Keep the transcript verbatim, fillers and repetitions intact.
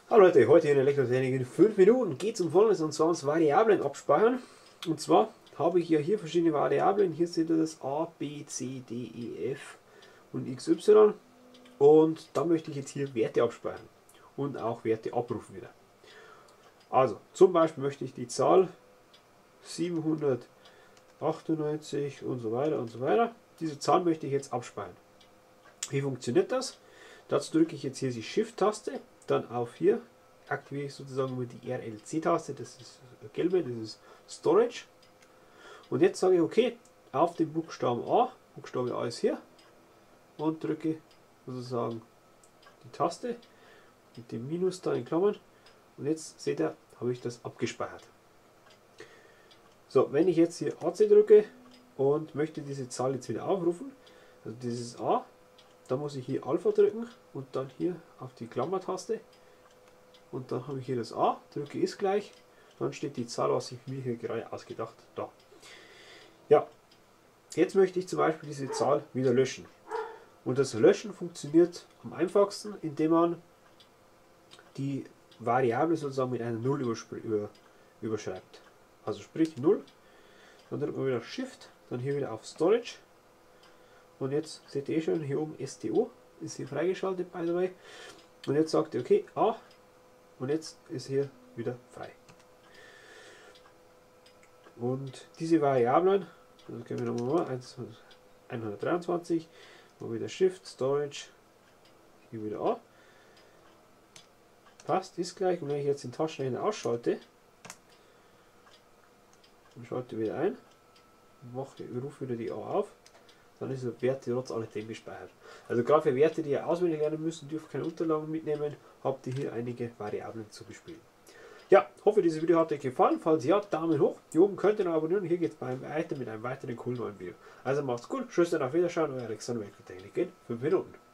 Hallo Leute, heute in Elektrotechnik in fünf Minuten geht es um Folgendes, und zwar ums Variablen abspeichern. Und zwar habe ich ja hier verschiedene Variablen. Hier seht ihr das A, B, C, D, E, F und X, Y. Und da möchte ich jetzt hier Werte abspeichern und auch Werte abrufen wieder. Also zum Beispiel möchte ich die Zahl siebenhundertachtundneunzig und so weiter und so weiter. Diese Zahl möchte ich jetzt abspeichern. Wie funktioniert das? Dazu drücke ich jetzt hier die Shift-Taste, dann auf hier aktiviere ich sozusagen mit die R L C-Taste, das ist gelbe, das ist Storage. Und jetzt sage ich okay, auf den Buchstaben A, Buchstabe A ist hier, und drücke sozusagen die Taste mit dem Minus da in Klammern. Und jetzt seht ihr, habe ich das abgespeichert. So, wenn ich jetzt hier A C drücke und möchte diese Zahl jetzt wieder aufrufen, also dieses A, dann muss ich hier Alpha drücken und dann hier auf die Klammertaste und dann habe ich hier das A, drücke ist gleich, dann steht die Zahl, was ich mir hier gerade ausgedacht da. Ja, jetzt möchte ich zum Beispiel diese Zahl wieder löschen. Und das Löschen funktioniert am einfachsten, indem man die Variable sozusagen mit einer Null über, überschreibt. Also sprich null, dann drückt man wieder Shift, dann hier wieder auf Storage. Und jetzt seht ihr eh schon, hier oben S T O ist hier freigeschaltet, by the way. Und jetzt sagt ihr, okay, A, und jetzt ist hier wieder frei. Und diese Variablen, also können wir nochmal hundertdreiundzwanzig, mal wieder Shift, Storage, hier wieder A. Passt, ist gleich. Und wenn ich jetzt den Taschenrechner ausschalte, und schalte wieder ein, mache, rufe wieder die A auf, dann ist der Wert trotz alledem gespeichert. Also gerade für Werte, die ihr auswendig lernen müssen, dürft keine Unterlagen mitnehmen, habt ihr hier einige Variablen zu bespielen. Ja, hoffe dieses Video hat euch gefallen. Falls ja, Daumen hoch. Hier oben könnt ihr noch abonnieren. Hier geht es weiter mit einem weiteren coolen neuen Video. Also macht's gut, tschüss und auf Wiederschauen, euer Alexander Elektrotechnik in fünf Minuten.